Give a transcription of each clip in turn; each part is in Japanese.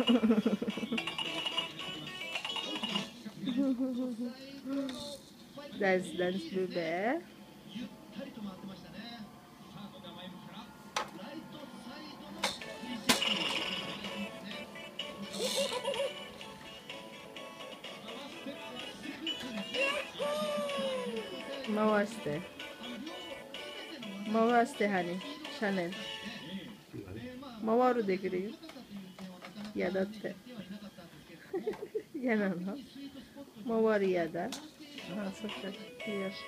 ダンスダンスブーベ回して回してハニーシャネル回るできるよ。嫌だって嫌なの回り嫌だ。あ、そっか。いいよ。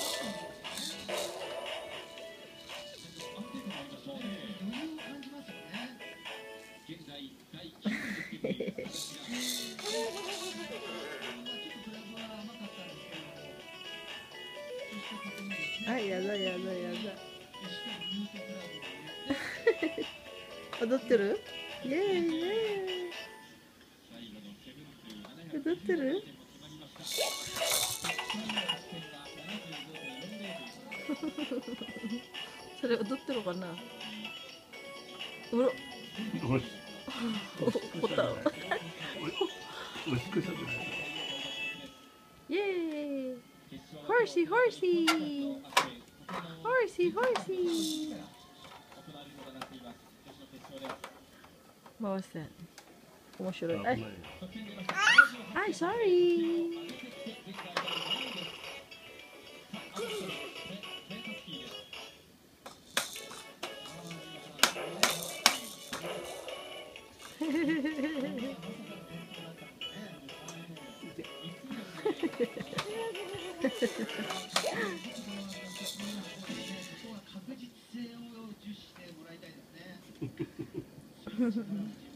あ、やだやだやだ。踊ってる？イエーイイエーイ。踊ってる？それ踊ってるかな？うろ。おた。イエーイ。ホーシーホーシー。ホーシーホーシー。回して。面白い。はい。はい、sorry。確実性を重視してもらいたいですね。